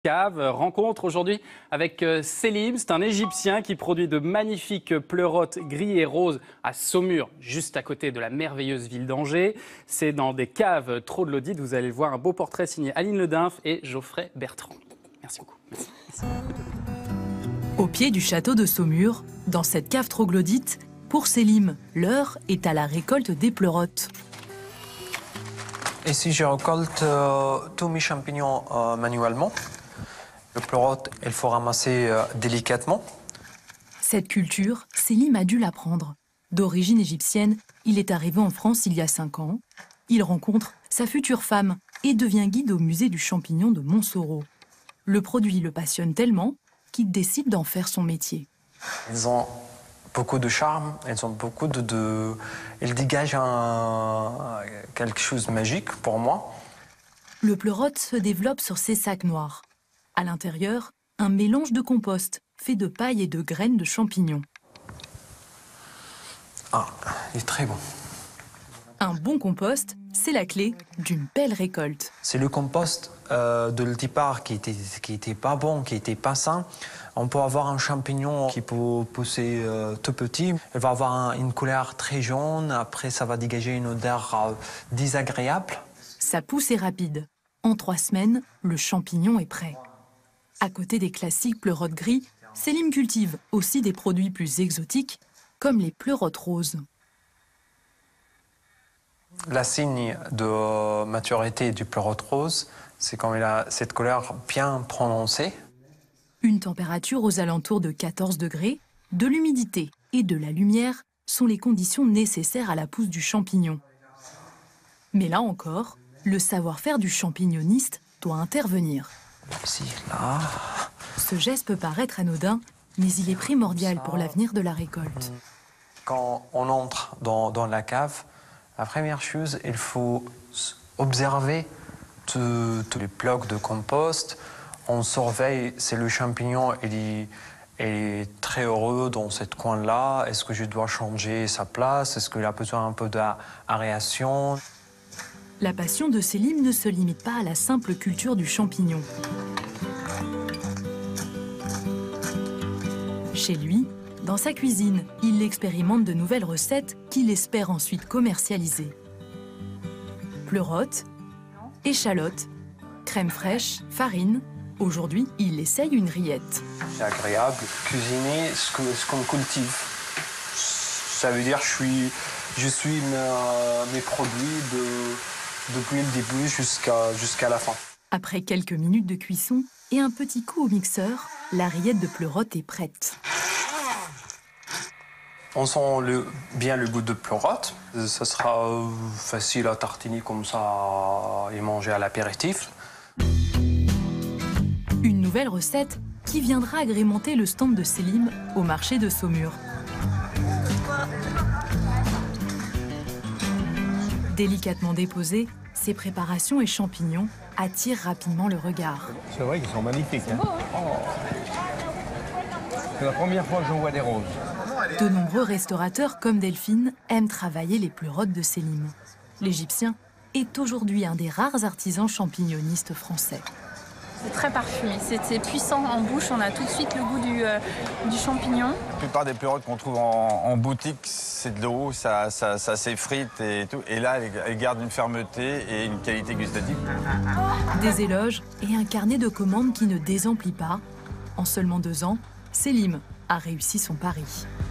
Cave, rencontre aujourd'hui avec Selim, c'est un Égyptien qui produit de magnifiques pleurotes gris et roses à Saumur, juste à côté de la merveilleuse ville d'Angers. C'est dans des caves troglodytes, vous allez voir un beau portrait signé Aline Ledinf et Geoffrey Bertrand. Merci beaucoup. Merci. Au pied du château de Saumur, dans cette cave troglodyte, pour Selim, l'heure est à la récolte des pleurotes. Ici, je récolte tous mes champignons manuellement. Le pleurote, il faut ramasser délicatement. Cette culture, Selim a dû l'apprendre. D'origine égyptienne, il est arrivé en France il y a 5 ans. Il rencontre sa future femme et devient guide au musée du champignon de Montsoreau. Le produit le passionne tellement qu'il décide d'en faire son métier. Ils ont beaucoup de charme, ils ont beaucoup Ils dégagent quelque chose de magique pour moi. Le pleurote se développe sur ses sacs noirs. À l'intérieur, un mélange de compost fait de paille et de graines de champignons. Ah, il est très bon. Un bon compost, c'est la clé d'une belle récolte. C'est le compost de le départ qui était pas bon, qui était pas sain. On peut avoir un champignon qui peut pousser tout petit. Il va avoir une couleur très jaune. Après, ça va dégager une odeur désagréable. Sa pousse est rapide. En 3 semaines, le champignon est prêt. À côté des classiques pleurotes gris, Selim cultive aussi des produits plus exotiques, comme les pleurotes roses. La signe de maturité du pleurote rose, c'est quand il a cette couleur bien prononcée. Une température aux alentours de 14 degrés, de l'humidité et de la lumière sont les conditions nécessaires à la pousse du champignon. Mais là encore, le savoir-faire du champignoniste doit intervenir. Ici, là. Ce geste peut paraître anodin, mais il est primordial pour l'avenir de la récolte. Quand on entre dans la cave, la première chose, il faut observer tous les blocs de compost. On surveille si le champignon est très heureux dans ce coin-là. Est-ce que je dois changer sa place? Est-ce qu'il a besoin un peu d'aération? La passion de Selim ne se limite pas à la simple culture du champignon. Chez lui, dans sa cuisine, il expérimente de nouvelles recettes qu'il espère ensuite commercialiser. Pleurotes, échalotes, crème fraîche, farine. Aujourd'hui, il essaye une rillette. C'est agréable de cuisiner ce qu'on cultive. Ça veut dire que je suis mes produits depuis le début jusqu'à la fin. Après quelques minutes de cuisson et un petit coup au mixeur, la rillette de pleurote est prête. On sent bien le goût de pleurote. Ça sera facile à tartiner comme ça et manger à l'apéritif. Une nouvelle recette qui viendra agrémenter le stand de Selim au marché de Saumur. Délicatement déposés, ces préparations et champignons attirent rapidement le regard. C'est vrai qu'ils sont magnifiques. Hein. C'est la première fois que j'en vois des roses. De nombreux restaurateurs comme Delphine aiment travailler les pleurotes de Selim. L'Égyptien est aujourd'hui un des rares artisans champignonistes français. C'est très parfumé, c'est puissant en bouche, on a tout de suite le goût du champignon. La plupart des pleurotes qu'on trouve en boutique, c'est de l'eau, ça s'effrite et tout. Et là, elles gardent une fermeté et une qualité gustative. Des éloges et un carnet de commandes qui ne désemplit pas. En seulement 2 ans, Selim a réussi son pari.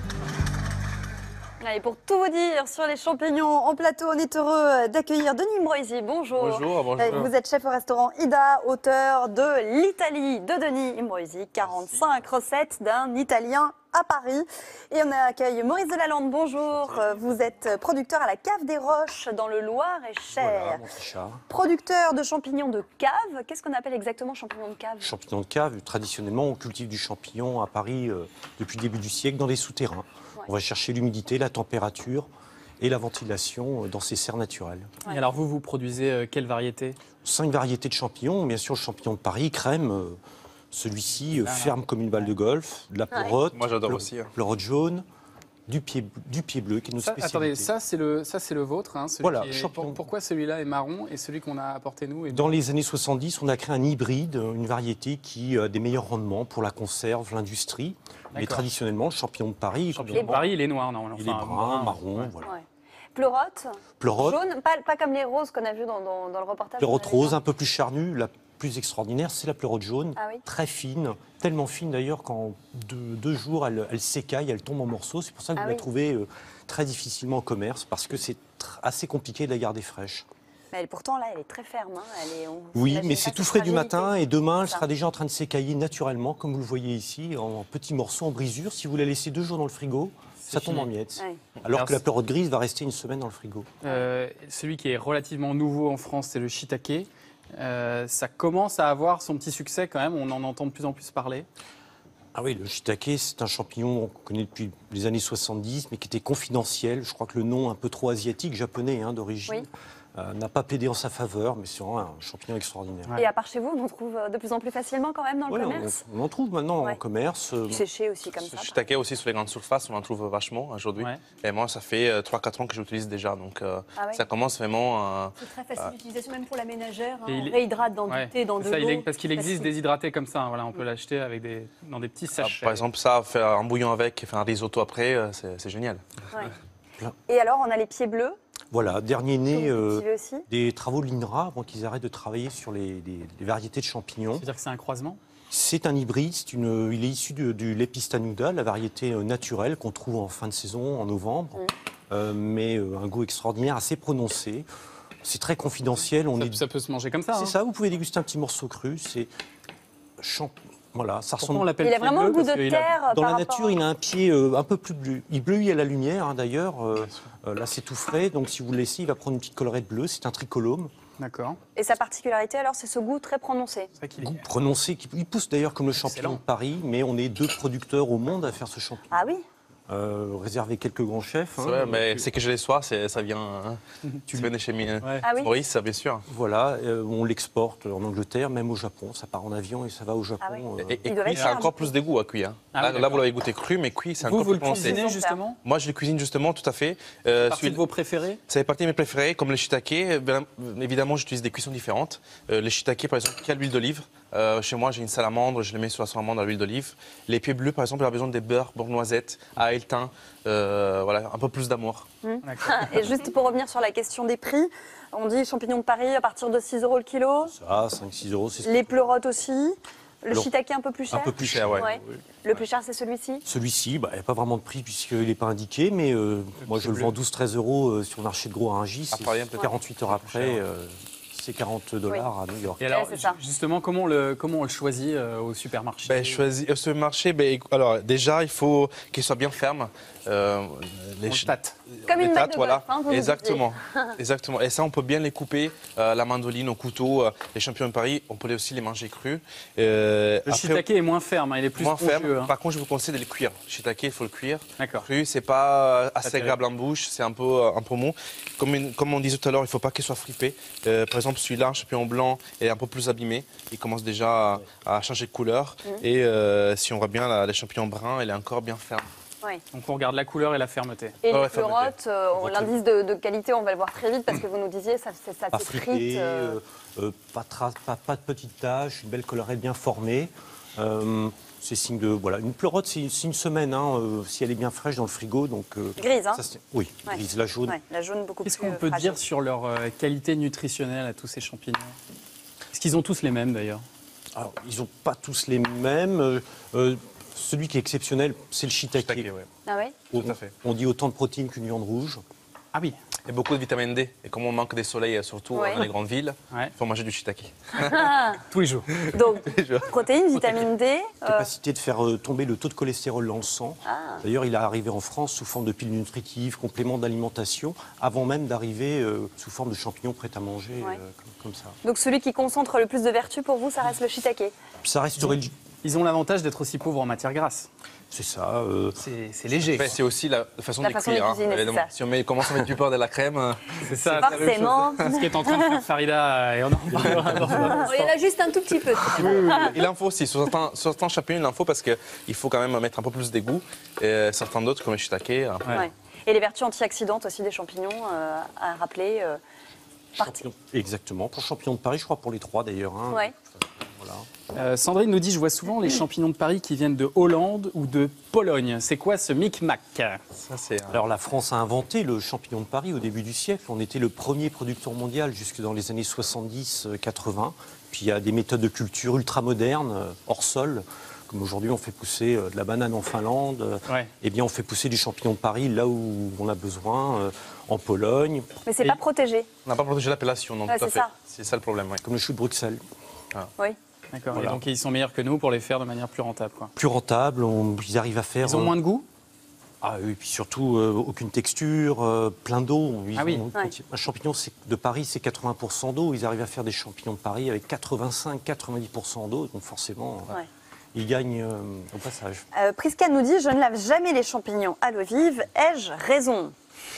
Et pour tout vous dire sur les champignons en plateau, on est heureux d'accueillir Denis Imbroisi. Bonjour. Bonjour, bonjour. Vous êtes chef au restaurant Ida, auteur de l'Italie de Denis Imbroisi, 45 recettes d'un Italien à Paris. Et on accueille Maurice Delalande, bonjour. Vous êtes producteur à la Cave des Roches dans le Loir-et-Cher. Voilà, mon petit chat. Producteur de champignons de cave. Qu'est-ce qu'on appelle exactement champignons de cave? Champignons de cave, traditionnellement, on cultive du champignon à Paris depuis le début du siècle dans les souterrains. Ouais. On va chercher l'humidité, la température et la ventilation dans ces serres naturelles. Et alors vous produisez quelle variété? 5 variétés de champignons, bien sûr le champignon de Paris, crème, celui-ci ferme comme une balle de golf, de la pleurote, Moi j'adore aussi. pleurote jaune, du pied bleu, qui est notre spécialité. Attendez, ça c'est le vôtre. Hein, Voilà, pourquoi celui-là est marron et celui qu'on a apporté nous est Dans les années 70, on a créé un hybride, une variété qui a des meilleurs rendements pour la conserve, l'industrie. Mais traditionnellement, le champignon de Paris... Le champignon de Paris, il est noir, normalement. Il est brun, marron, voilà. Ouais. Pleurote, Pleurote. jaune, pas comme les roses qu'on a vues dans le reportage. Pleurote rose, un peu plus charnue. La plus extraordinaire, c'est la pleurote jaune, Ah oui. très fine, tellement fine d'ailleurs qu'en deux jours, elle s'écaille, elle tombe en morceaux. C'est pour ça que vous la trouvez très difficilement au commerce, parce que c'est assez compliqué de la garder fraîche. Mais pourtant, là, elle est très ferme. Hein. Oui, mais c'est tout frais du matin et demain, elle sera déjà en train de s'écailler naturellement, comme vous le voyez ici, en petits morceaux, en brisure. Si vous la laissez 2 jours dans le frigo, ça tombe en miettes. Oui. Alors que la pleurote grise va rester une semaine dans le frigo. Celui qui est relativement nouveau en France, c'est le shiitake. Ça commence à avoir son petit succès quand même, on en entend de plus en plus parler. Ah oui, le shiitake, c'est un champignon qu'on connaît depuis les années 70, mais qui était confidentiel. Je crois que le nom un peu trop asiatique, japonais d'origine, n'a pas plaidé en sa faveur, mais c'est vraiment un champignon extraordinaire. Et à part chez vous, on en trouve de plus en plus facilement quand même dans le commerce. On en trouve maintenant en commerce. Séché aussi comme ça. Le shiitake aussi sur les grandes surfaces, on en trouve vachement aujourd'hui. Et moi, ça fait 3-4 ans que j'utilise déjà, donc ça commence vraiment... C'est très facile d'utilisation, même pour la ménagère. Hein. Et on réhydrate dans du thé, dans de l'eau. Parce qu'il existe déshydraté comme ça, voilà, on peut l'acheter avec dans des petits sachets. Par exemple, ça, faire un bouillon avec et faire un risotto après, c'est génial. Et alors, on a les pieds bleus. Voilà, dernier né des travaux de l'INRA avant qu'ils arrêtent de travailler sur les variétés de champignons. C'est-à-dire que c'est un croisement ? C'est un hybride, il est issu du Lepistanuda, la variété naturelle qu'on trouve en fin de saison, en novembre, mais un goût extraordinaire, assez prononcé. C'est très confidentiel. Ça peut se manger comme ça. C'est ça, vous pouvez déguster un petit morceau cru. C'est voilà, ça ressemble. Il a vraiment le goût de terre. Dans la nature, il a un pied un peu plus bleu. Il bleuit à la lumière, d'ailleurs. Là, c'est tout frais, donc si vous le laissez, il va prendre une petite collerette bleue. C'est un tricolome. D'accord. Et sa particularité, alors, c'est ce goût très prononcé. Goût prononcé. Il pousse d'ailleurs comme le champignon de Paris, mais on est 2 producteurs au monde à faire ce champignon. Ah oui. Réservé quelques grands chefs. C'est vrai, mais c'est que je les sois, ça vient. Tu venais chez Maurice, bien sûr. Voilà, on l'exporte en Angleterre, même au Japon. Ça part en avion et ça va au Japon. Et cuit, c'est encore plus de goût à cuire. Là, vous l'avez goûté cru, mais cuit, c'est encore plus prononcé. Vous le cuisinez justement ? Moi, je le cuisine justement, tout à fait. C'est partie de vos préférés ? Ça fait partie de mes préférés, comme le shiitake. Évidemment, j'utilise des cuissons différentes. Le shiitake, par exemple, qui a l'huile d'olive. Chez moi, j'ai une salamandre, je le mets sur la salamandre à l'huile d'olive. Les pieds bleus, par exemple, il a besoin des beurres, noisettes, ail, thym, voilà, un peu plus d'amour. Et juste pour revenir sur la question des prix, on dit champignons de Paris à partir de 6 € le kilo. Ça, 5-6 €, c'est Les pleurotes aussi. Le shiitake un peu plus cher. Un peu plus cher, oui. Le plus cher, c'est celui-ci. Celui-ci, il n'y a pas vraiment de prix puisqu'il n'est pas indiqué, mais moi je le vends 12-13 € sur le marché de Gros à Rungis. 48 heures après, c'est 40 $ à New York. Et alors, justement, comment on le choisit au supermarché ? Au supermarché, alors déjà, il faut qu'il soit bien ferme. Les tâtes. Comme une tâtes, voilà. Bœuf, Exactement. Et ça, on peut bien les couper, la mandoline au couteau, les champignons de Paris, on peut aussi les manger crus. Le shiitake est moins ferme, il est plus ferme. Par contre, je vous conseille de le cuire. Le shiitake, il faut le cuire. Cru, c'est pas assez agréable en bouche, c'est un peu mou. Comme on disait tout à l'heure, il ne faut pas qu'il soit fripé. Par exemple, celui-là, un champignon blanc, est un peu plus abîmé. Il commence déjà à changer de couleur. Et si on voit bien, les champignons bruns, il est encore bien ferme. Oui. Donc on regarde la couleur et la fermeté. Et les pleurotes, l'indice de qualité, on va le voir très vite parce que vous nous disiez, ça s'effrite. Pas de petites taches, une belle collerette bien formée. C'est signe de une pleurote, c'est une semaine si elle est bien fraîche dans le frigo. Donc grise, hein. Oui, grise, la jaune. La jaune beaucoup plus. Qu'est-ce qu'on peut dire sur leur qualité nutritionnelle à tous ces champignons ? Est-ce qu'ils ont tous les mêmes d'ailleurs ? Alors, ils n'ont pas tous les mêmes. Celui qui est exceptionnel, c'est le shiitake. Ah oui ? Tout à fait. On dit autant de protéines qu'une viande rouge. Ah oui. Et beaucoup de vitamine D. Et comme on manque des soleils, surtout dans les grandes villes, il faut manger du shiitake. Tous les jours. Donc, protéines, vitamine D. Capacité de faire tomber le taux de cholestérol dans le sang. D'ailleurs, il est arrivé en France sous forme de pilules nutritives, compléments d'alimentation, avant même d'arriver sous forme de champignons prêts à manger, comme ça. Donc, celui qui concentre le plus de vertus pour vous, ça reste le shiitake. Ça reste Ils ont l'avantage d'être aussi pauvres en matière grasse. C'est ça. C'est léger. C'est aussi la façon de cuire. Évidemment. Si on commence à mettre du beurre de la crème, c'est ça. Forcément. C'est ce qui est en train de faire Farida et on en parlera. Il y en a juste un tout petit peu. Il en faut aussi. Sur certains champignons, il en faut parce qu'il faut quand même mettre un peu plus d'égout. Et certains d'autres, comme le shiitake. Ouais. Et les vertus antioxydantes aussi des champignons, à rappeler. Exactement. Pour champignons de Paris, je crois pour les 3 d'ailleurs. Hein. Ouais. Voilà. Sandrine nous dit, je vois souvent les champignons de Paris qui viennent de Hollande ou de Pologne. C'est quoi ce micmac? Alors la France a inventé le champignon de Paris au début du siècle. On était le premier producteur mondial jusque dans les années 70-80. Puis il y a des méthodes de culture ultra-modernes, hors sol. Comme aujourd'hui, on fait pousser de la banane en Finlande. Eh bien, on fait pousser du champignon de Paris là où on a besoin, en Pologne. Mais c'est pas protégé. On n'a pas protégé l'appellation, non, tout à fait. C'est ça le problème. Comme le chou de Bruxelles. Oui. D'accord. Voilà. Et donc ils sont meilleurs que nous pour les faire de manière plus rentable, quoi. Plus rentable, ils arrivent à faire... Ils ont moins de goût? Ah oui, et puis surtout, aucune texture, plein d'eau. Un champignon de Paris, c'est 80% d'eau. Ils arrivent à faire des champignons de Paris avec 85-90% d'eau. Donc forcément, ils gagnent au passage. Prisca nous dit, je ne lave jamais les champignons à l'eau vive. Ai-je raison?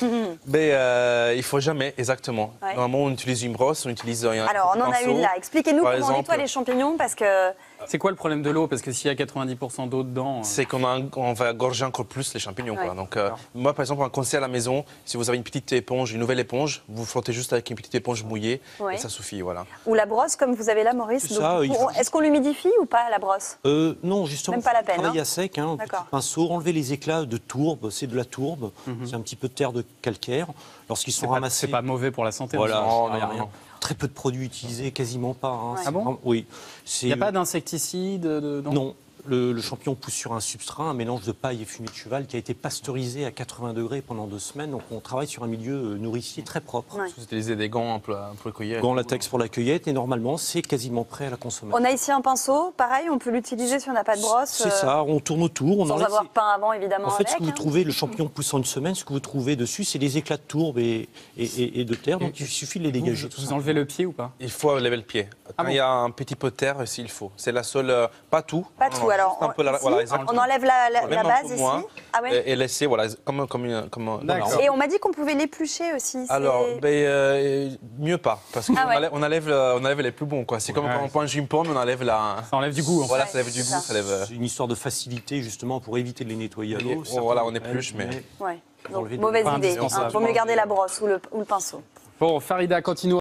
Mais il faut jamais, exactement. Normalement, on utilise une brosse, on utilise un Alors, on en a une là. Expliquez-nous comment on nettoie les champignons, parce que... C'est quoi le problème de l'eau? Parce que s'il y a 90% d'eau dedans... C'est qu'on va gorger encore plus les champignons. Quoi. Donc, moi, par exemple, un conseil à la maison, si vous avez une petite éponge, une nouvelle éponge, vous frottez juste avec une petite éponge mouillée et ça suffit. Voilà. Ou la brosse, comme vous avez là, Maurice. Est-ce qu'on l'humidifie ou pas, la brosse? Non, justement, même pas la peine. Travailler à sec, un petit pinceau, enlever les éclats de tourbe. C'est de la tourbe, c'est un petit peu de terre de calcaire. Lorsqu'ils sont ramassés... C'est pas mauvais pour la santé. Voilà, non. Très peu de produits utilisés, quasiment pas. Hein. Ah bon? Oui. Il n'y a pas d'insecticide Non. Le champignon pousse sur un substrat, un mélange de paille et fumée de cheval qui a été pasteurisé à 80 degrés pendant 2 semaines. Donc on travaille sur un milieu nourricier très propre. Vous utilisez des gants pour la cueillette? Gants latex pour la cueillette et normalement c'est quasiment prêt à la consommation. On a ici un pinceau, pareil, on peut l'utiliser si on n'a pas de brosse. C'est ça, on tourne autour. Sans avoir peint avant évidemment. En fait, ce que vous trouvez, le champignon poussant une semaine, ce que vous trouvez dessus, c'est des éclats de tourbe et de terre. Donc il suffit de les dégager. Vous enlevez le pied ou pas? Il faut lever le pied. Quand il y a un petit peu de terre, s'il faut. C'est la seule, pas tout. Pas tout, alors. On enlève la base ici. Et laisser, voilà, comme et on m'a dit qu'on pouvait l'éplucher aussi. Alors, mieux pas, parce qu'on on enlève les plus bons, quoi. C'est comme quand on mange une pomme, on enlève la... Ça enlève du goût. Voilà, ça enlève du goût. C'est une histoire de facilité, justement, pour éviter de les nettoyer à l'eau. Voilà, on épluche, mais... Donc, mauvaise idée. Il vaut mieux garder la brosse ou le pinceau. Bon, Farida, continue.